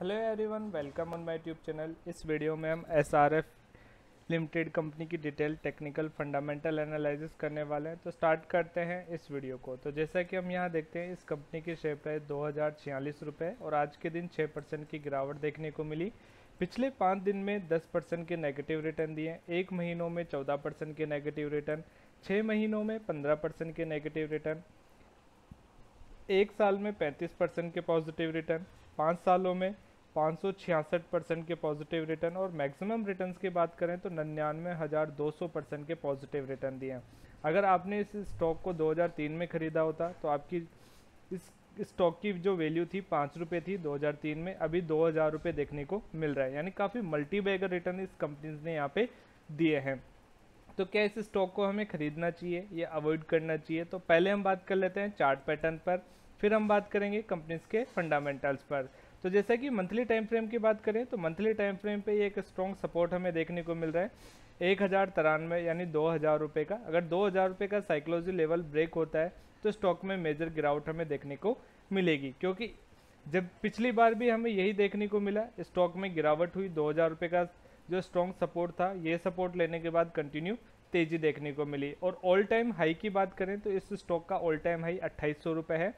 Hello everyone, welcome on my YouTube channel. इस video में हम एसआरएफ लिमिटेड कंपनी की डिटेल टेक्निकल फंडामेंटल एनालिसिस करने वाले हैं। तो स्टार्ट करते हैं इस वीडियो को। तो जैसा कि हम यहाँ देखते हैं, इस कंपनी की शेयर प्राइस 2046 रुपये और आज के दिन 6% की गिरावट देखने को मिली। पिछले 5 दिन में 10% के नेगेटिव रिटर्न दिए, 1 महीनों में 14% के नेगेटिव रिटर्न, 6 महीनों में 15% के नेगेटिव रिटर्न, 1 साल में 35% के पॉजिटिव रिटर्न, 5 सालों में 566% के पॉजिटिव रिटर्न और मैक्सिमम रिटर्न्स की बात करें तो 99,200% के पॉजिटिव रिटर्न दिए हैं। अगर आपने इस स्टॉक को 2003 में ख़रीदा होता तो आपकी इस स्टॉक की जो वैल्यू थी 5 रुपये थी 2003 में, अभी 2,000 रुपये देखने को मिल रहा है। यानी काफ़ी मल्टी बैगर रिटर्न इस कंपनीज ने यहाँ पे दिए हैं। तो क्या इस स्टॉक को हमें खरीदना चाहिए या अवॉइड करना चाहिए? तो पहले हम बात कर लेते हैं चार्ट पैटर्न पर, फिर हम बात करेंगे कंपनीज के फंडामेंटल्स पर। तो जैसा कि मंथली टाइम फ्रेम की बात करें तो मंथली टाइम फ्रेम पे ये एक स्ट्रॉन्ग सपोर्ट हमें देखने को मिल रहा है 1,093 यानी 2,000 रुपये का। अगर 2,000 रुपये का साइकोलॉजी लेवल ब्रेक होता है तो स्टॉक में मेजर गिरावट हमें देखने को मिलेगी, क्योंकि जब पिछली बार भी हमें यही देखने को मिला, स्टॉक में गिरावट हुई, 2,000 रुपये का जो स्ट्रॉन्ग सपोर्ट था ये सपोर्ट लेने के बाद कंटिन्यू तेजी देखने को मिली। और ऑल टाइम हाई की बात करें तो इस स्टॉक का ऑल टाइम हाई 2,800 रुपये है।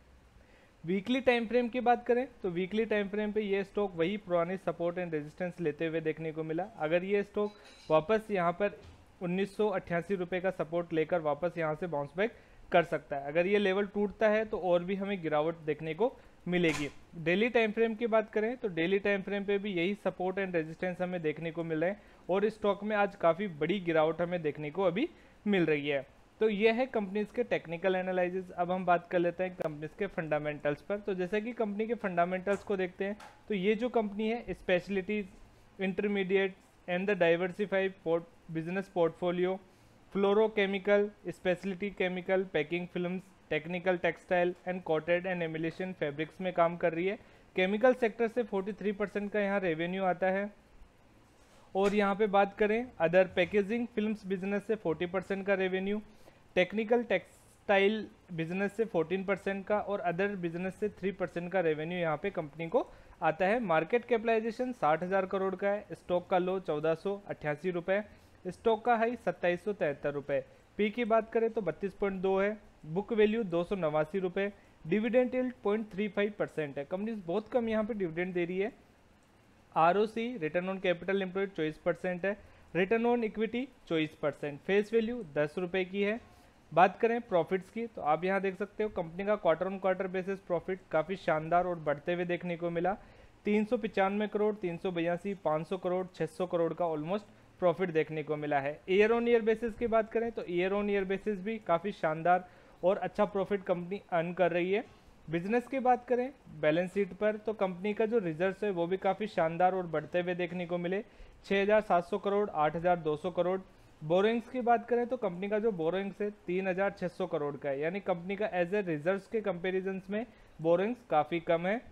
वीकली टाइम फ्रेम की बात करें तो वीकली टाइम फ्रेम पे ये स्टॉक वही पुरानी सपोर्ट एंड रेजिस्टेंस लेते हुए देखने को मिला। अगर ये स्टॉक वापस यहाँ पर 1,988 रुपये का सपोर्ट लेकर वापस यहाँ से बाउंस बैक कर सकता है। अगर ये लेवल टूटता है तो और भी हमें गिरावट देखने को मिलेगी। डेली टाइम फ्रेम की बात करें तो डेली टाइम फ्रेम पे भी यही सपोर्ट एंड रेजिस्टेंस हमें देखने को मिल रहे हैं और इस स्टॉक में आज काफ़ी बड़ी गिरावट हमें देखने को अभी मिल रही है। तो ये है कंपनीज के टेक्निकल एनालिसिस। अब हम बात कर लेते हैं कंपनीज के फंडामेंटल्स पर। तो जैसे कि कंपनी के फंडामेंटल्स को देखते हैं तो ये जो कंपनी है specialities, intermediate and the diversified business portfolio, fluorochemical, speciality chemical, packing films, technical textile and coated and emulation fabrics में काम कर रही है। केमिकल सेक्टर से 43% का यहाँ रेवेन्यू आता है। और यहाँ पे बात करें अदर पैकेजिंग फिल्म्स बिजनेस से 40% का रेवेन्यू, टेक्निकल टेक्सटाइल बिजनेस से 14% का और अदर बिजनेस से 3% का रेवेन्यू यहाँ पे कंपनी को आता है। मार्केट कैपिटलाइजेशन 60,000 करोड़ का है। स्टॉक का लो 1,488 रुपये, स्टॉक का हाई 2,773 रुपये। पी की बात करें तो 32.2 है, बुक वैल्यू 289 रुपये, डिविडेंड यील्ड 0.35% है। कंपनी बहुत कम यहाँ पे डिविडेंड दे रही है। ROC return on capital employed 24% है, return on equity 24%, face value 10 रुपये की है। बात करें प्रॉफिट्स की तो आप यहाँ देख सकते हो कंपनी का quarter on quarter basis profit काफ़ी शानदार और बढ़ते हुए देखने को मिला। 395 करोड़, 382, 500 करोड़, 600 करोड़ का ऑलमोस्ट प्रॉफिट देखने को मिला है। ईयर ऑन ईयर बेसिस की बात करें तो ईयर ऑन ईयर बेसिस भी काफ़ी शानदार और अच्छा प्रॉफिट कंपनी अर्न कर रही है। बिजनेस की बात करें बैलेंस शीट पर तो कंपनी का जो रिजर्व्स है वो भी काफ़ी शानदार और बढ़ते हुए देखने को मिले, 6,700 करोड़, 8,200 करोड़। बोरोइंग्स की बात करें तो कंपनी का जो बोरोइंग्स है 3,600 करोड़ का है, यानी कंपनी का एज ए रिजर्व्स के कंपेरिजन में बोरोइंग्स काफ़ी कम है।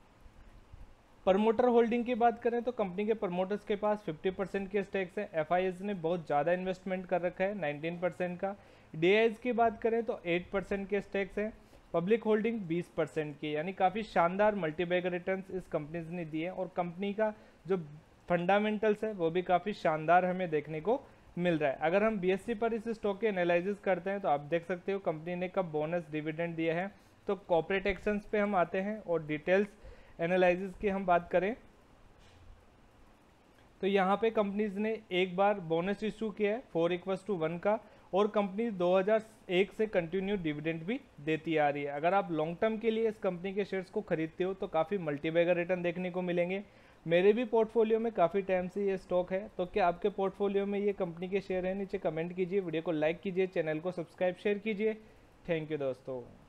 प्रमोटर होल्डिंग की बात करें तो कंपनी के प्रमोटर्स के पास 50% के स्टेक्स है। एफआईएस ने बहुत ज़्यादा इन्वेस्टमेंट कर रखा है 19% का। डीआईएस की बात करें तो 8% के स्टेक्स है। पब्लिक होल्डिंग 20% की, यानी काफ़ी शानदार मल्टीबैगर रिटर्न्स इस कंपनीज ने दिए और कंपनी का जो फंडामेंटल्स है वो भी काफ़ी शानदार हमें देखने को मिल रहा है। अगर हम बीएससी पर इस स्टॉक के एनालिसिस करते हैं तो आप देख सकते हो कंपनी ने कब बोनस डिविडेंड दिया है। तो कॉर्पोरेट एक्शंस पे हम आते हैं और डिटेल्स एनालिसिस की हम बात करें तो यहाँ पे कंपनीज ने एक बार बोनस इशू किया है 4:1 का और कंपनी 2001 से कंटिन्यू डिविडेंड भी देती आ रही है। अगर आप लॉन्ग टर्म के लिए इस कंपनी के शेयर्स को खरीदते हो तो काफ़ी मल्टीबैगर रिटर्न देखने को मिलेंगे। मेरे भी पोर्टफोलियो में काफ़ी टाइम से ये स्टॉक है। तो क्या आपके पोर्टफोलियो में ये कंपनी के शेयर है? नीचे कमेंट कीजिए, वीडियो को लाइक कीजिए, चैनल को सब्सक्राइब शेयर कीजिए। थैंक यू दोस्तों।